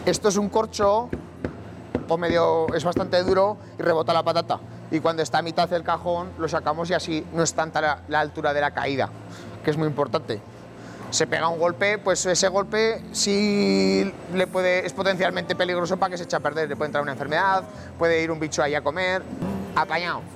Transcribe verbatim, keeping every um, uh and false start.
Esto es un corcho, o medio, es bastante duro y rebota la patata. Y cuando está a mitad del cajón lo sacamos y así no es tanta la, la altura de la caída, que es muy importante. Se pega un golpe, pues ese golpe sí le puede, es potencialmente peligroso para que se eche a perder. Le puede entrar una enfermedad, puede ir un bicho ahí a comer. Apañado.